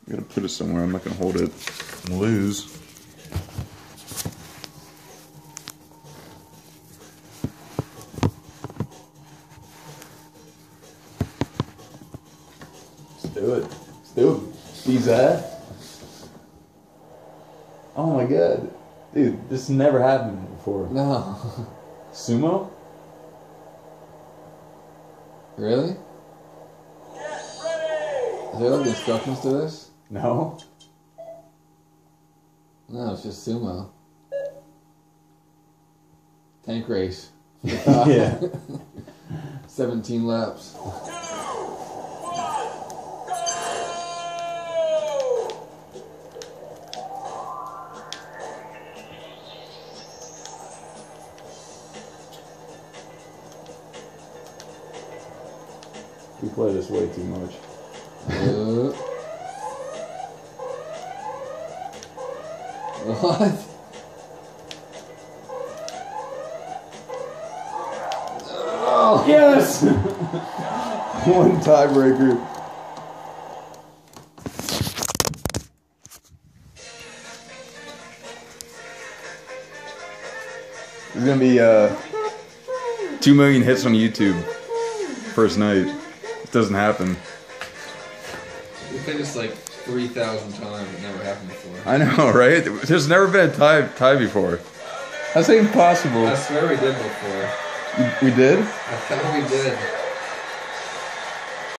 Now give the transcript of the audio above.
I gotta put it somewhere. I'm not gonna hold it and lose. Let's do it. Let's do it. See that? Oh my god. Dude, this never happened before. No. Sumo? Really? Is there like instructions to this? No. No, it's just sumo. Tank race. Yeah. 17 laps. We play this way too much. What? Oh. Yes! One tiebreaker. There's gonna be 2 million hits on YouTube first night. It doesn't happen. We played this like 3,000 times. It never happened before. I know, right? There's never been a tie before. How's that impossible? I swear we did before. We did? I thought we did.